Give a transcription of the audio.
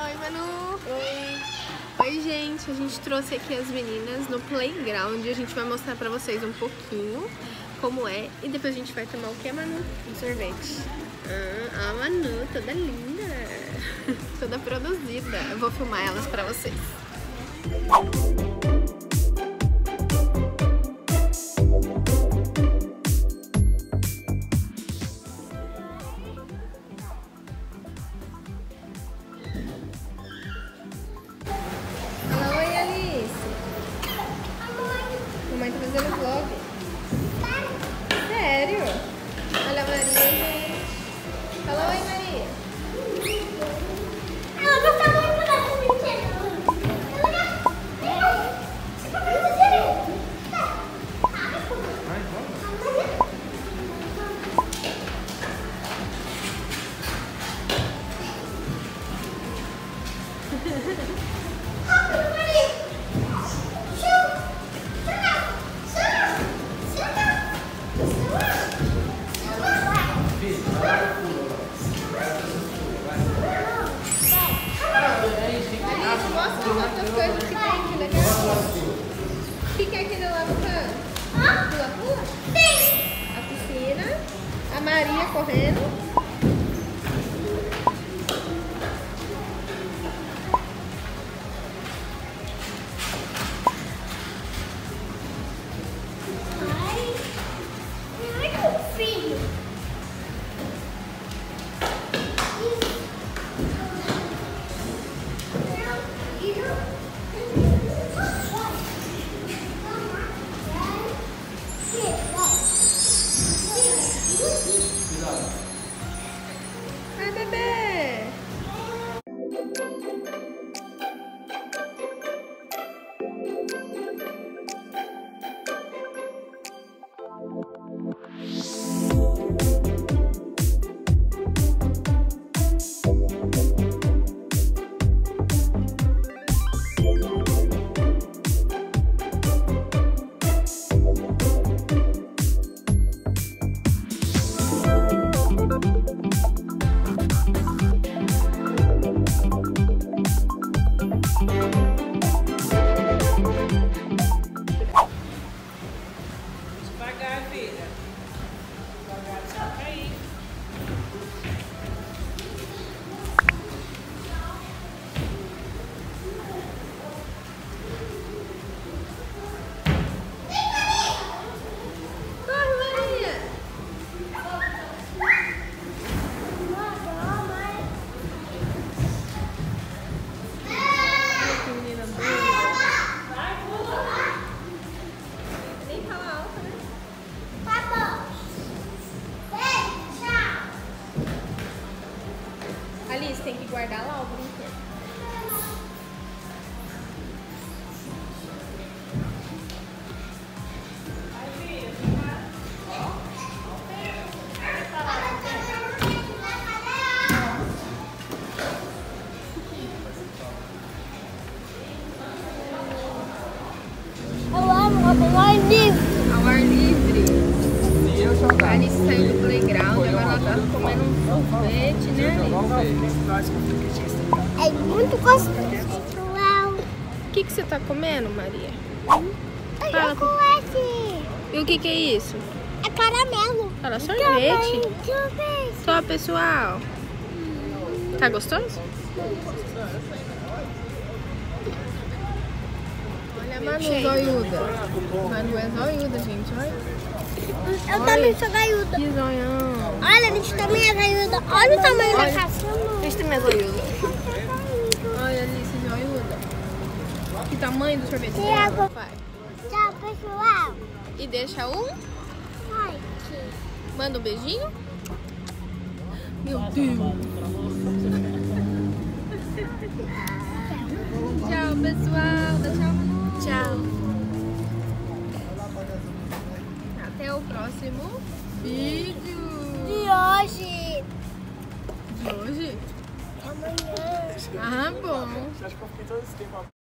Oi, Manu! Oi! Oi, gente! A gente trouxe aqui as meninas no playground. A gente vai mostrar pra vocês um pouquinho como é. E depois a gente vai tomar o que, Manu? Um sorvete. A Manu, toda linda! Toda produzida. Eu vou filmar elas pra vocês. Fala oi, Alice! Mamãe tá fazendo vlog. Sério? Olha a Maria, gente. Fala oi, Maria. Mostra as outras coisas que tem aqui, legal? O que é aquele lá no canto? Pula-pula? Sim! A piscina, a Maria correndo. Ai, bebê! Devagar, filha. Devagar, só cair. Corre, Maria! Que menina doida. Vai, pula. Nem fala alto, né? Alice, tem que guardar lá o brinquedo. Vai, filha. Eu amo ao ar livre. Ao ar livre. A Alice saiu do playground, agora ela tá comendo um sorvete, né, Alice? É muito gostoso. O que você tá comendo, Maria? Eu chocolate. E o que é isso? É caramelo. Fala sorvete. Sorvete. Só, pessoal. Tá gostoso? Olha a Manu zoiuda. Manu é zoiuda, gente, olha. Eu também sou gaiuda. Que zoião. Olha, a gente também é gaiuda. Olha o tamanho da Olha. caçamba. Esse também é zoiuda. Olha, Alice, zoiuda. Que tamanho do sorvete Tiago. dela? Vai. Tchau, pessoal. E deixa um. Ai, Manda um beijinho. Meu Deus. Tchau, pessoal. Dá tchau, Manu. Tchau. Até o próximo vídeo. de hoje. De hoje? Amanhã. Ah, bom. Você acha que eu fiquei todo esse tempo